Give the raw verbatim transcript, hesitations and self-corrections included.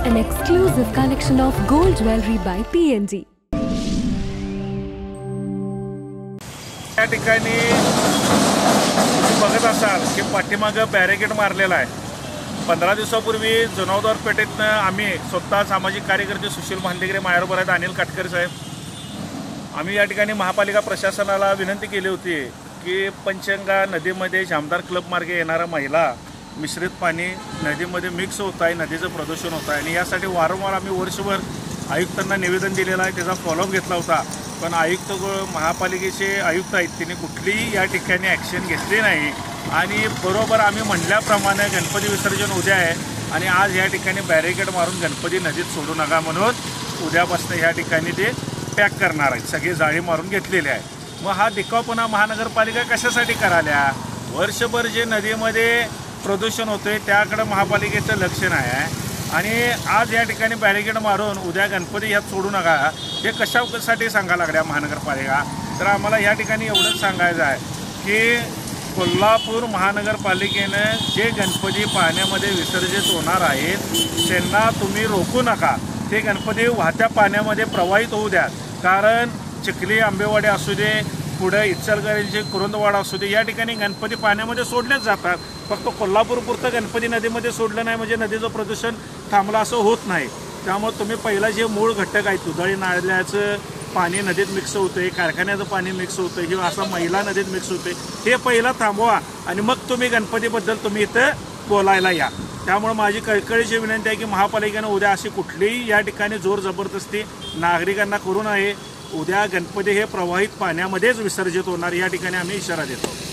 An exclusive collection of gold jewelry by P N G. या ठिकाणी बघत असाल की पाठीमागं बॅरिकेड मारलेला आहे। पंधरा दिवसापूर्वी जनावदर पेठेतनं आम्ही स्वतः सामाजिक कार्यकर्ते सुशील भांडेगरे मायारबर आहेत, अनिल काटकर साहेब, आम्ही या ठिकाणी महापालिका प्रशासनाला विनंती केली होती की पंचगंगा नदीमध्ये जामदार क्लब मार्गे येणारा महिला मिश्रित पाणी नदीमध्ये मिक्स होत आहे, नदीचं प्रदूषण होत आहे आणि यासाठी वारंवार आम्ही वर्षभर आयुक्तांना निवेदन दिलेलं आहे, त्याचा फॉलोअप घेतला होता। पण आयुक्त महापालिकेचे आयुक्त आहेत त्यांनी कुठलीही या ठिकाणी ॲक्शन घेतली नाही आणि बरोबर आम्ही म्हटल्याप्रमाणे गणपती विसर्जन उद्या आहे आणि आज या ठिकाणी बॅरिकेड मारून गणपती नदीत सोडू नका म्हणून उद्यापासून या ठिकाणी ते पॅक करणार आहेत, सगळे जाळी मारून घेतलेले आहे। मग हा दिखावपणा महानगरपालिका कशासाठी कराल्या? वर्षभर जे नदीमध्ये प्रदूषण होते त्याकडे महापालिकेचं लक्ष नाही आहे आणि आज या ठिकाणी बॅरिकेड मारून उद्या गणपती यात सोडू नका हे कशासाठी सांगायला लागल्या महानगरपालिका? तर आम्हाला या ठिकाणी एवढंच सांगायचं आहे की कोल्हापूर महानगरपालिकेनं जे गणपती पाण्यामध्ये विसर्जित होणार आहेत त्यांना तुम्ही रोखू नका, ते गणपती वाहत्या पाण्यामध्ये प्रवाहित होऊ द्या। कारण चिखली आंबेवाडी असू दे, पुढे इचलकरंजी कुरुंदवाडा असू दे, या ठिकाणी गणपती पाण्यामध्ये सोडलेच जातात। फक्त कोल्हापूरपुरतं गणपती नदीमध्ये सोडलं नाही म्हणजे नदीचं प्रदूषण थांबलं असं होत नाही। त्यामुळे तुम्ही पहिला जे मूळ घटक आहे, दुधाळी नाल्याचं पाणी नदीत मिक्स होतं, कारखान्याचं पाणी मिक्स होतं किंवा असं महिला नदीत मिक्स होते, हे पहिलं थांबवा आणि मग तुम्ही गणपतीबद्दल तुम्ही इथं बोलायला या। त्यामुळे माझी कळकळीची विनंती आहे की महापालिकेनं उद्या अशी कुठलीही या ठिकाणी जोर जबरदस्ती नागरिकांना करू नये। उद्या गणपती हे प्रवाहित पाण्यामध्येच विसर्जित होणार, या ठिकाणी आम्ही इशारा देतो।